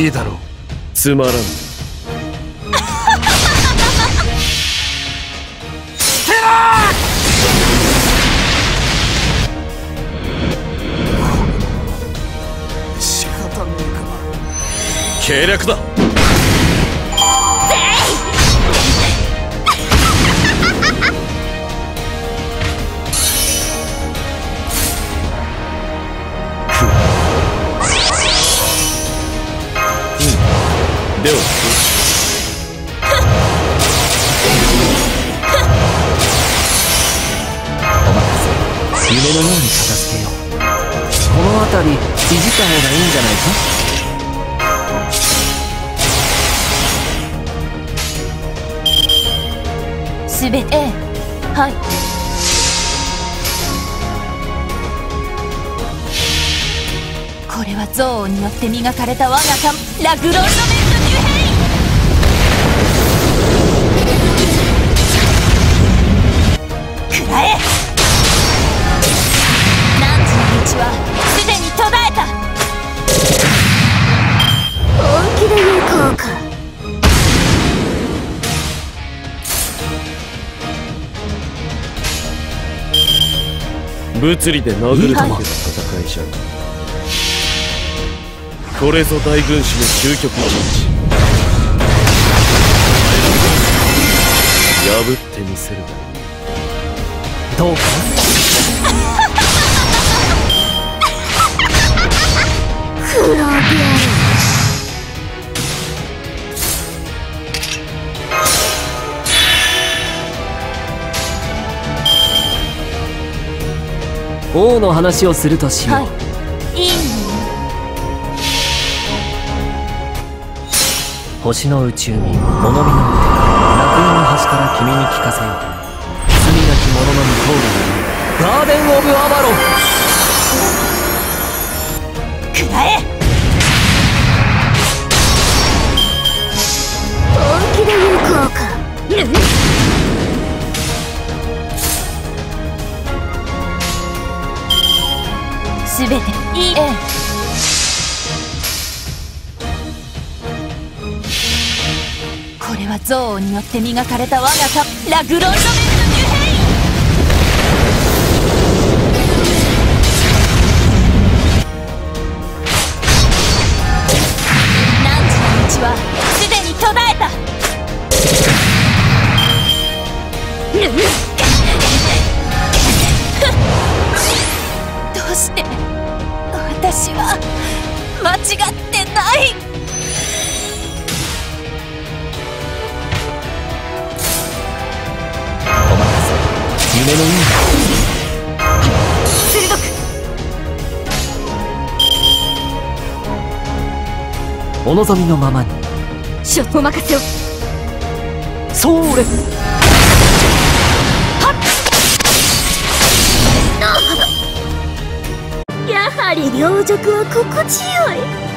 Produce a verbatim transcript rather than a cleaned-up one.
いいだろう。 つまらん。 てらー仕方ねえか。 計略だ。ではお任せ。夢のように片付けよう。この辺りいじった方がいいんじゃないか。 すべてはい。これは憎悪によって磨かれた我が神ラグロンドメント・デュヘイン。くらえ。汝の道はすでに途絶えた。 本気で言うこうか。 物理で殴るだけの戦いじゃん。これぞ大軍師の究極陣地。破ってみせるだろう。 どうか。 黒ビアル。 王の話をするとしよう。 はい、いいの。 星の宇宙に物見の腕、楽園の端から君に聞かせよう。罪なき者の向こう側にガーデン・オブ・アバロン。 くらえ。 本気で言うこうか。 すべていい。ええ。これは憎悪によって磨かれた我が神ラグロンドメント・デュヘイン。汝の道はすでに途絶えた。どうして私は間違ってない。 お任せ。夢の意味だ。 鋭く。 お望みのままに。 しょお任せを。 それ。 やはり両辱は心地よい。